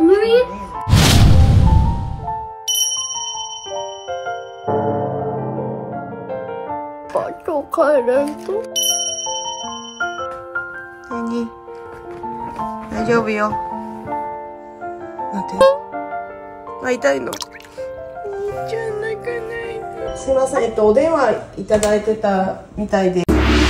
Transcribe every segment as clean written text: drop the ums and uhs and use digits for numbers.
今日帰れんと。 何？大丈夫よ。なんて？あ、痛いの。じゃ泣かないの。すいません、お電話いただいてたみたいで。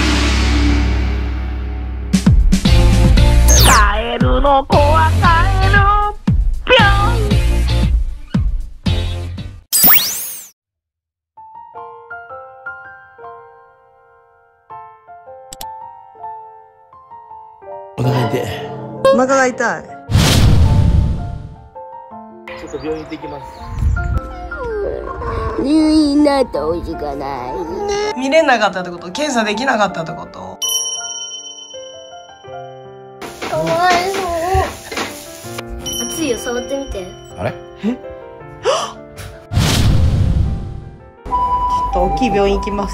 カエルの子はカエルぴょん。 お腹痛い。 お腹が痛い。 ちょっと病院行ってきます。 入院なんておいしかない。 見れなかったってこと？検査できなかったってこと？ かわいそう。熱いよ、触ってみて。 あれ？ ちょっと大きい病院行きます。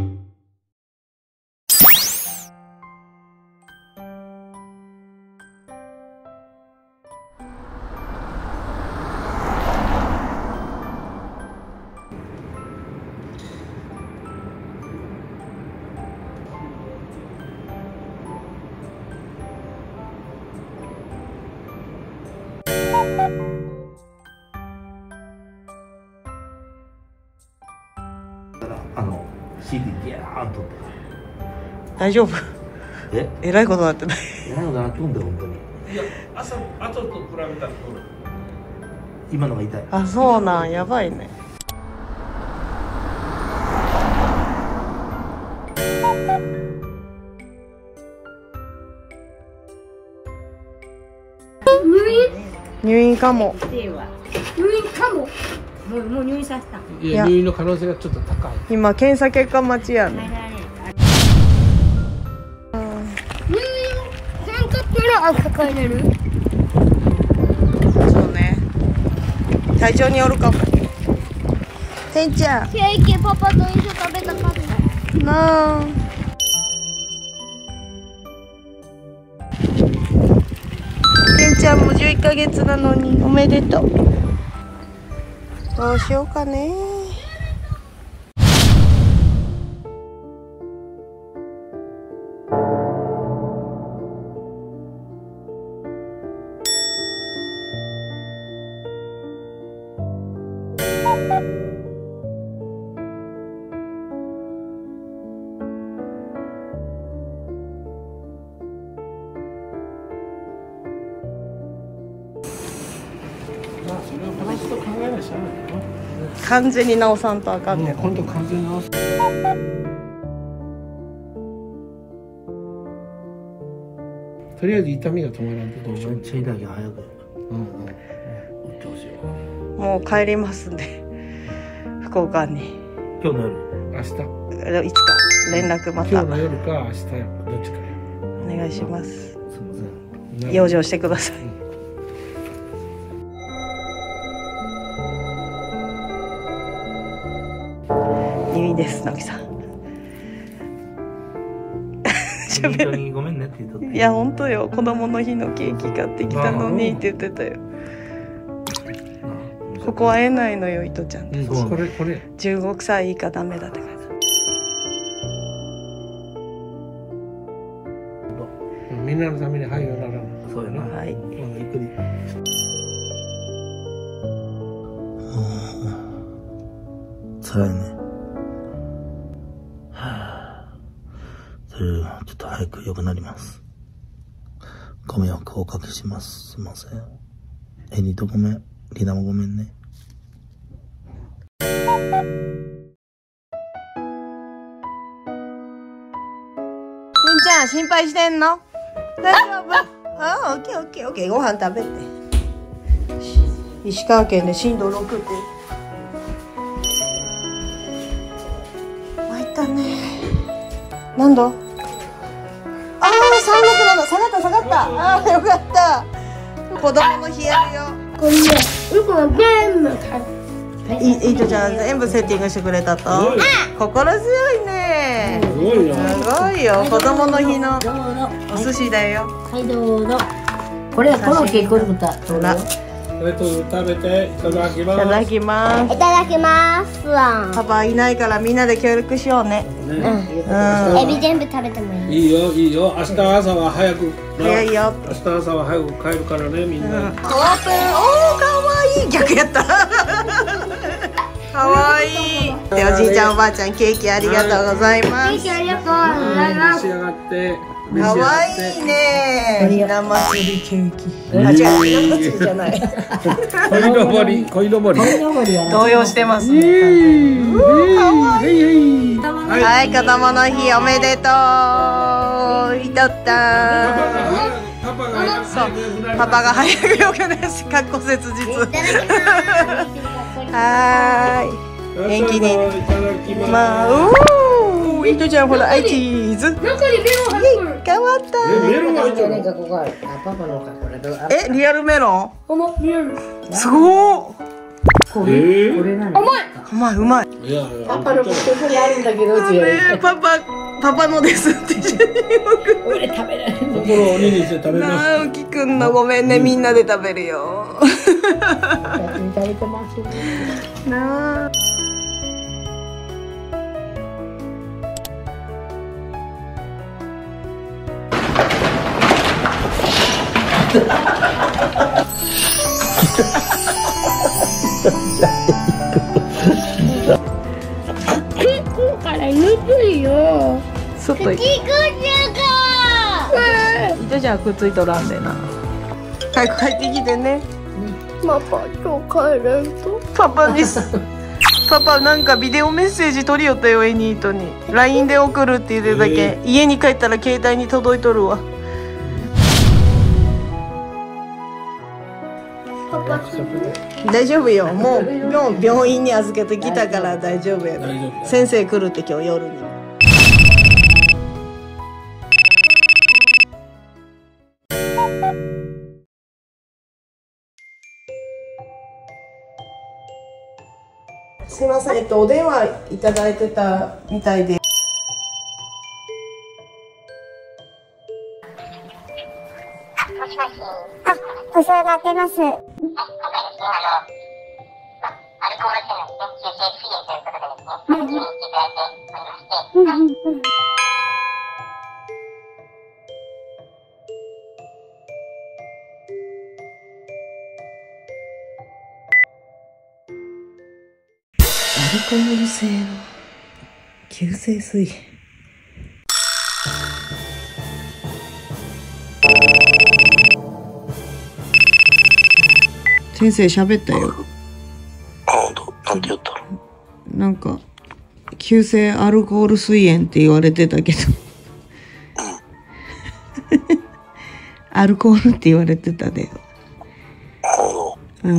CD ギャーンとって。 大丈夫？ え？ えらいことなってない？ えらいことなっとんだよ、本当に。 いや、後と比べたらどう？ 今のが痛い。 あ、そうなん、やばいね。入院かも。 入院かも。もう入院させた。 いや、入院の可能性がちょっと高い。 今検査結果待ちやね。 入院せんかったら抱えれる。 そうね。体調によるかも。てんちゃん。 ケーキパパと一緒食べたかった。 なあ。てんちゃんも11ヶ月なのにおめでとう。どうしようかね。 それをバランスと考えないしゃあないよ。 完全に治さんとあかんねん。 今度完全に直す。とりあえず痛みが止まらんとどうしよう。 めっちゃ痛いけど早く。 打ってほしいわ。 もう帰りますんで、福岡に。 今日の夜。 明日。 いつか連絡また今日の夜か明日やどっちかや。 お願いします。 すみません。 養生してください。入院です、直樹さん。 本当にごめんねって言っとって。 いや、本当よ。子供の日のケーキ買ってきたのにって言ってたよ。ここ会えないのよ、いとちゃん。 これ。 15歳以下ダメだって書いてある。 みんなのためにはいよならん。 そうやな。 はい。 ゆっくり。辛いね。それがちょっと早く良くなります。ご迷惑をおかけします。すいません。エニとごめん。リナもごめんね。 てんちゃん、心配してんの？大丈夫？あ、オッケーオッケーオッケー。ご飯食べて。石川県で震度6って。参ったね。何度？ああ、36度。下がった。ああ、よかった。子供の日やるよ。 これね、こ全部いとちゃん全部セッティングしてくれたと。心強いね。 すごいよ。 すごいよ。子供の日のお寿司だよ。 はい、どうぞ。 ここれコロッケ作った。 ほら、 食べていただきます。 いただきます。 いただきますわ。 パパいないからみんなで協力しようね。 エビ全部食べてもいい？ いいよいいよ。明日朝は早く。 早いよ。 明日朝は早く帰るからねみんな。 オープン。おー、かわいい。逆やった。かわいい。で、おじいちゃんおばあちゃんケーキありがとうございます。 ケーキありがとうございます。 召し上がって。 かわいいね。ひな祭りケーキ。あ、違う、ひな祭りじゃない。 鯉のぼり、鯉のぼり。 動揺してますね。かわいい。はい、子供の日おめでとう。いとった。そう、パパが早くよくね、かっこ切実。はーい。元気に。まあ、いとちゃんほら、アイチーズ。中にメロン入ってる。変わった。 メロン入ってる。 え、リアルメロン？ リアル。 すごー。 これ何？甘い。 うまい、うまい。 いや、 パパの口にあるんだけど、 パパのですって一緒に俺食べられる。 心を鬼にして食べます。 直樹くんのごめんね、みんなで食べるよ。 食べてます。 なあ。 結構からぬるいよ。 外行く。じゃあくっついとらんでな。早く帰ってきてね。 パパ今日帰れんと。 パパです。パパなんかビデオメッセージ取りよったよ、エニートに。LINE で送るって言ってたけん、家に帰ったら携帯に届いとるわ。 パパ大丈夫よ。もう病院に預けてきたから大丈夫や。先生来るって今日夜に。すいません、お電話いただいてたみたいで。 お世話になってます。 アルコール性の急性膵炎。先生喋ったよ。 なんて言ったの？ なんか急性アルコール膵炎って言われてたけどアルコールって言われてたで。うん。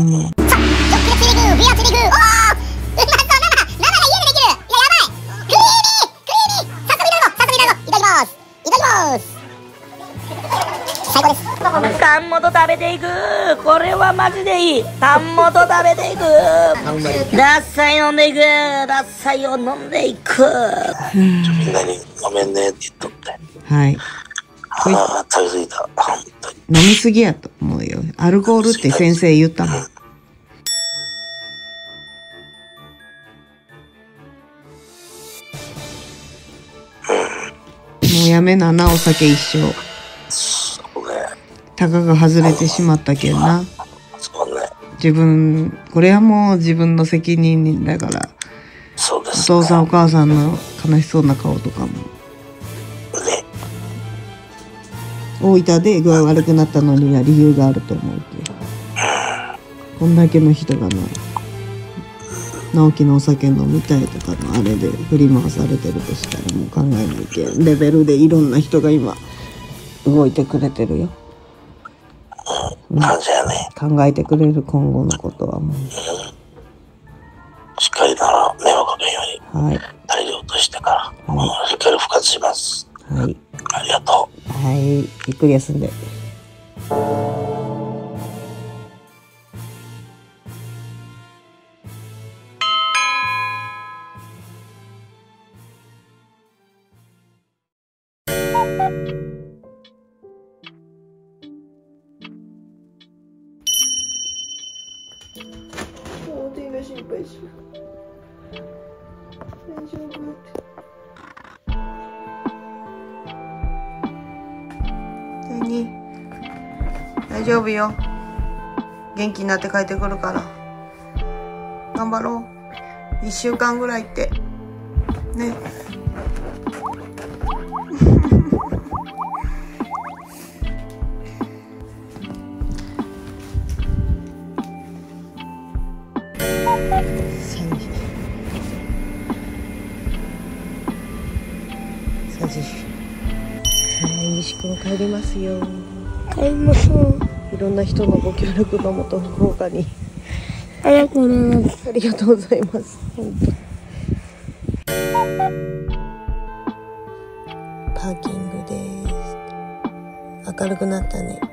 タン元食べていく。これはマジでいい。タン元食べていく。ダッサイ飲んでいく。ダッサイを飲んでいく。 みんなにごめんねって言っとって。 はい。 食べ過ぎた。本当に。 飲みすぎやと思うよ。アルコールって先生言ったもん。もうやめなな、お酒一生。たかが外れてしまったけんな。 そうね。 自分、これはもう自分の責任だから。 そうです、ね。 お父さんお母さんの悲しそうな顔とかも。 ね。 大分で具合悪くなったのには理由があると思うけど。こんだけの人がな、直樹のお酒飲みたいとかのあれで振り回されてるとしたらもう考えないけんレベルでいろんな人が今動いてくれてるよ。 感謝やね。 考えてくれる今後のことはもう、 しっかりなら迷惑かけんように、 はい、 大量としてから、しっかり復活します。 はい、 ありがとう。 はい、ゆっくり休んで。 お手が心配し大丈夫って何大丈夫よ。元気になって帰ってくるから頑張ろう。1週間ぐらいってね。西君帰りますよ。 帰りましょう。 いろんな人のご協力のもと福岡にありがとうございます。 ありがとうございます。本当。パーキングです。明るくなったね。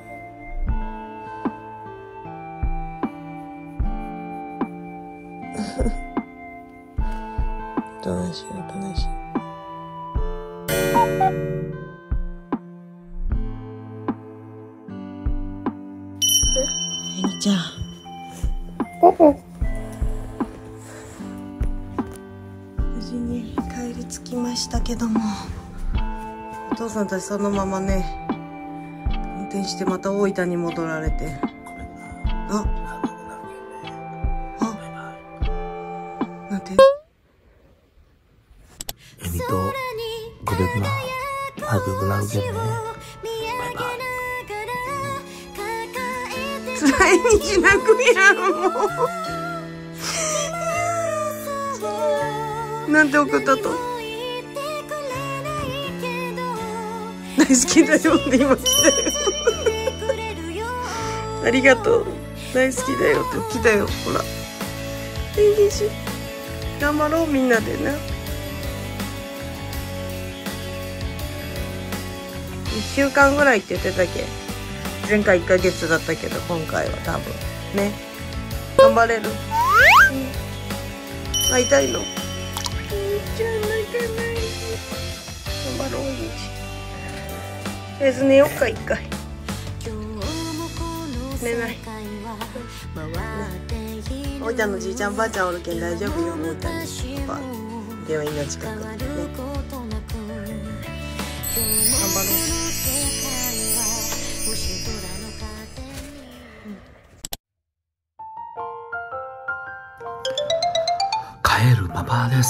おとなしいおとなしい。えりちゃん。無事に帰り着きましたけども、お父さんたちそのままね運転してまた大分に戻られて、なんてエビとグレルな早く良くなるけどね。バイバイ。 辛いにしなくやんもうなんて送ったと大好きだよって今来たよありがとう大好きだよって来たよ。ほらいいでしょ。頑張ろうみんなでな。1週間ぐらいって言ってたっけ。前回1ヶ月だったけど今回は多分ね。頑張れる。会いたいの。じゃあ泣かないで頑張ろう。とりあえず寝よっか一回。寝ない。おいちゃんのじいちゃんばあちゃんおるけん大丈夫よ。おいちゃんにパパ病院の近くでね。頑張ろう。 帰るパパです。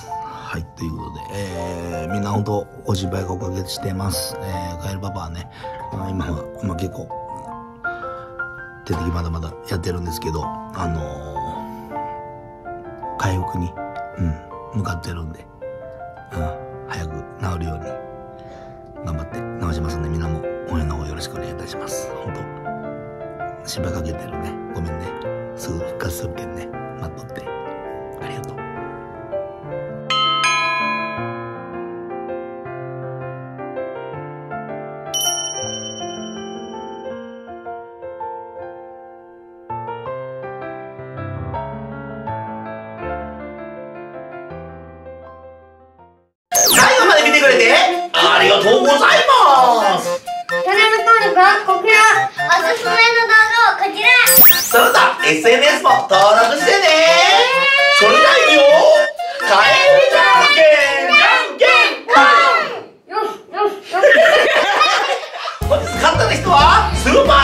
はい、ということで、みんな本当お心配がおかけしてます。帰るパパはね、今結構点滴まだまだやってるんですけど、回復に、向かってるんで、早く治るように頑張って治しますんで、みんなも応援の方よろしくお願いいたします。本当心配かけてるね。ごめんね。すぐ復活するけんね。待っとって。ありがとう。最後まで見てくれてありがとうございます。 チャンネル登録はこちら。おすすめの動画はこちら。 それでは SNS も登録してね。それではいいよ。カエルじゃんけんぽん。本日勝った人はスーパー